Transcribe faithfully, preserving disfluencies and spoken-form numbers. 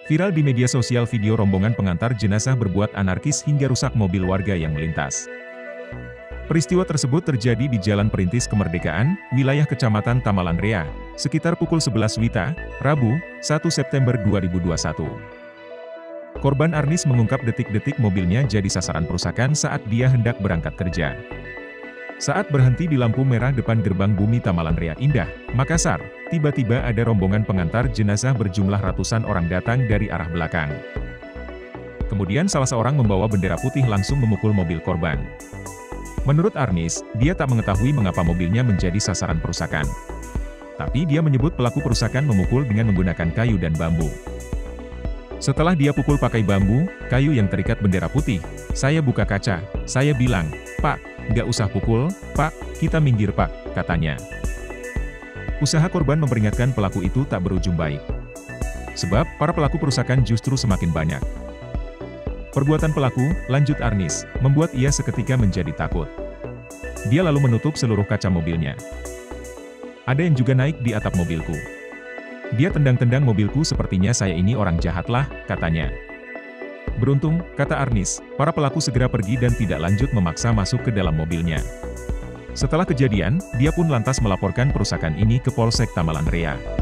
Viral di media sosial video rombongan pengantar jenazah berbuat anarkis hingga rusak mobil warga yang melintas. Peristiwa tersebut terjadi di Jalan Perintis Kemerdekaan, wilayah Kecamatan Tamalan Rea, sekitar pukul sebelas W I B, Rabu, satu September dua ribu dua puluh satu. Korban Arnis mengungkap detik-detik mobilnya jadi sasaran perusakan saat dia hendak berangkat kerja. Saat berhenti di lampu merah depan gerbang Bumi Tamalan Rea Indah, Makassar, tiba-tiba ada rombongan pengantar jenazah berjumlah ratusan orang datang dari arah belakang. Kemudian salah seorang membawa bendera putih langsung memukul mobil korban. Menurut Arnis, dia tak mengetahui mengapa mobilnya menjadi sasaran perusakan. Tapi dia menyebut pelaku perusakan memukul dengan menggunakan kayu dan bambu. Setelah dia pukul pakai bambu, kayu yang terikat bendera putih, saya buka kaca, saya bilang, "Pak, nggak usah pukul, Pak, kita minggir Pak," katanya. Usaha korban memperingatkan pelaku itu tak berujung baik. Sebab, para pelaku perusakan justru semakin banyak. Perbuatan pelaku, lanjut Arnis, membuat ia seketika menjadi takut. Dia lalu menutup seluruh kaca mobilnya. Ada yang juga naik di atap mobilku. Dia tendang-tendang mobilku sepertinya saya ini orang jahat lah, katanya. Beruntung, kata Arnis, para pelaku segera pergi dan tidak lanjut memaksa masuk ke dalam mobilnya. Setelah kejadian, dia pun lantas melaporkan perusakan ini ke Polsek Tamalan Rea.